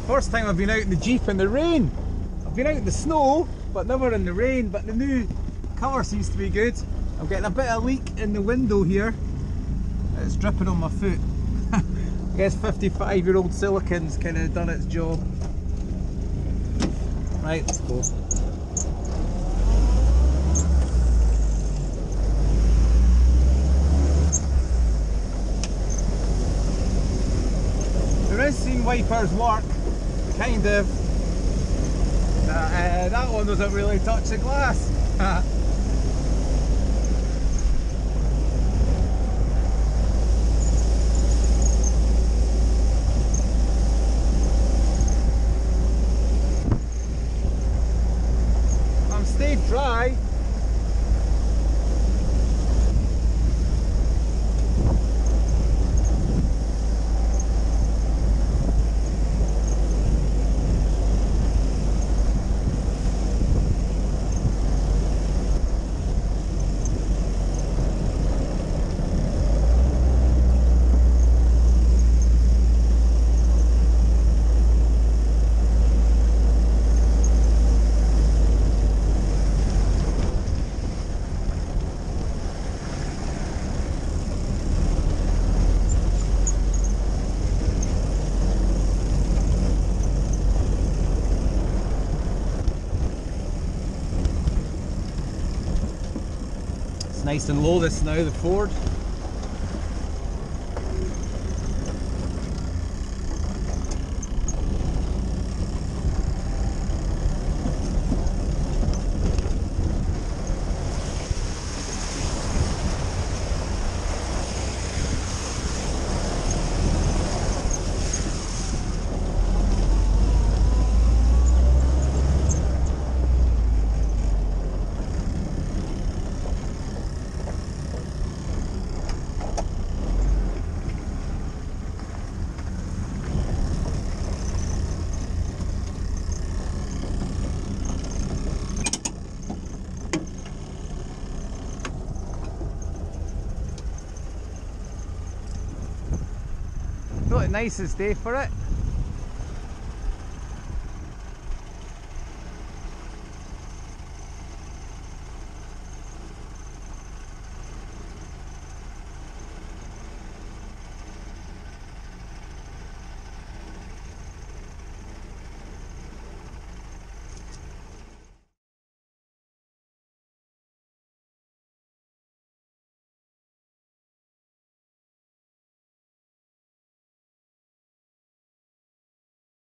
First time I've been out in the Jeep in the rain. I've been out in the snow, but never in the rain. But the new colour seems to be good. I'm getting a bit of a leak in the window here. It's dripping on my foot. I guess 55-year-old silicon's kind of done its job. Right, let's go. The rinsing wipers work, kind of. That one doesn't really touch the glass. I'm stayed dry. Nice and low this now, the Ford. Not the nicest day for it.